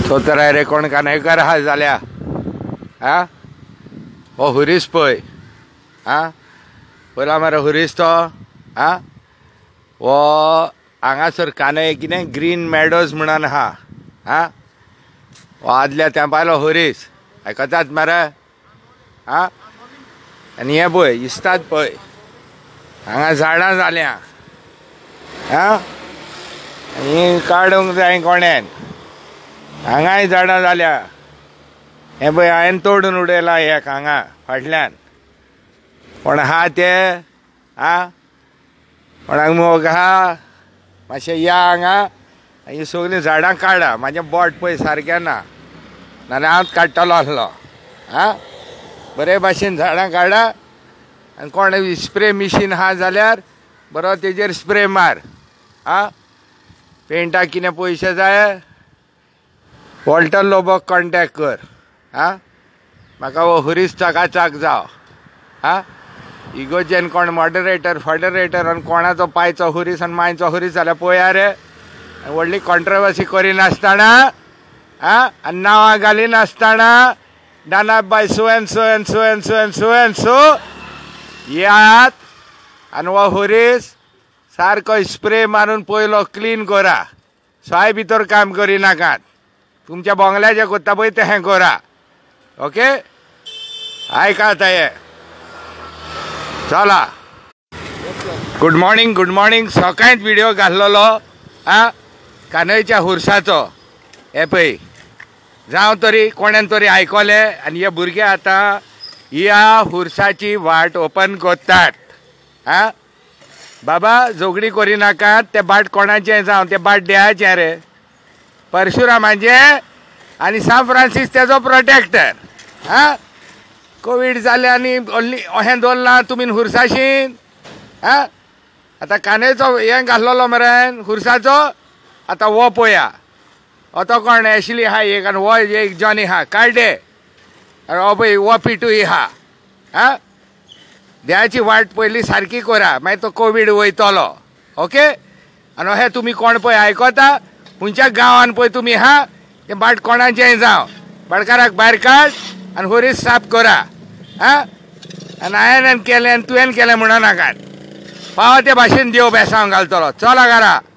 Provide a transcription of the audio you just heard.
सोतराय रे कोण कान्हेकर हा जाल्या हा हो हुरीस पळय हा पयला मरे हुरीस तो हा वो हांगासर कान्हे कितें ग्रीन मेडोज म्हणून हा हा हो आदल्या तेंपालो हुरीस आयकतात मरे हा आनी हे पळय दिसतात पळय हांगा झाडां जाल्या हा आनी काडूंक जाय कोणेन हांगाय झाडां जाल्या हे पळय हांवें तोडून उडयला एक हांगा फाटल्यान कोण आहा ते आ कोणाक मोग आहा मातशें या हांगा ही सगळीं झाडां काडा म्हाजें बोट पळय सारकें ना नाल्यार हांव काडटलो आसलो आ बरे भाशेन झाडां काडा आनी कोण स्प्रे मिशीन आहा जाल्यार बरो तेजेर स्प्रे मार आ पेंटाक कितें पयशे जाय वॉल्टर लोबोक कॉन्टेक्ट कर आ म्हाका हो हुरीस चकाचक जाव आ इगोजेन कोण मॉडरेटर फॉडरेटर आनी कोणाचो पायचो हुरीस आनी मायचो हुरीस जाल्यार पळया रे व्हडली कॉन्ट्रोवर्सी करिनासतना आ आनी नांवां घालिनासतना डानाप बाय so and so and so and so and so and so and so हो हुरीस सारको स्प्रे मारून पयलो क्लीन करा सोय भितर काम करिनाकात तुमच्या बोंगल्याचें कोत्ता पळय तें करा ओके आयकात हे चला गुड मॉर्निंग सकाळीच व्हिडिओ घाल्लोलो आ कान्हयच्या हुर्साचो हे पळय जावं तरी कोणेन तरी आयकलें आनी हे भुरगे आतां ह्या हुर्साची वाट ओपन कोत्तात आ बाबा झगडी करिनाकात ते बाट कोणाचें जावं ते बाट देवाचें रे परशुरामाचें आनी सान फ्रांसीस तेजो प्रोटेक्टर हा कोवीड जालें आनी अहें दवरलां तुमी हुर्साशीन हा आतां कान्हेचो हें घाल्लोलो मरे हुर्साचो आतां हो पळया हो तो कोण एशली आहा एक आनी हो एक जॉनी आहा कार्डे आनी हो पळय हो पिटूय आहा हा देवाची वाट पयली सारकी करा मागीर तो कोवीड वयतलो ओके आनी अहें तुमी कोण पळय आयकता खंयच्या गांवान पळय तुमी हा तें बाट कोणाचेंय जावं भाटकाराक भायर काड आनी हुरीस साफ करा हा आनी हांवें केलें आनी तुवें केलें म्हणनाकात पाव ते भाशेन देव बेसांव घालतलो चला घरा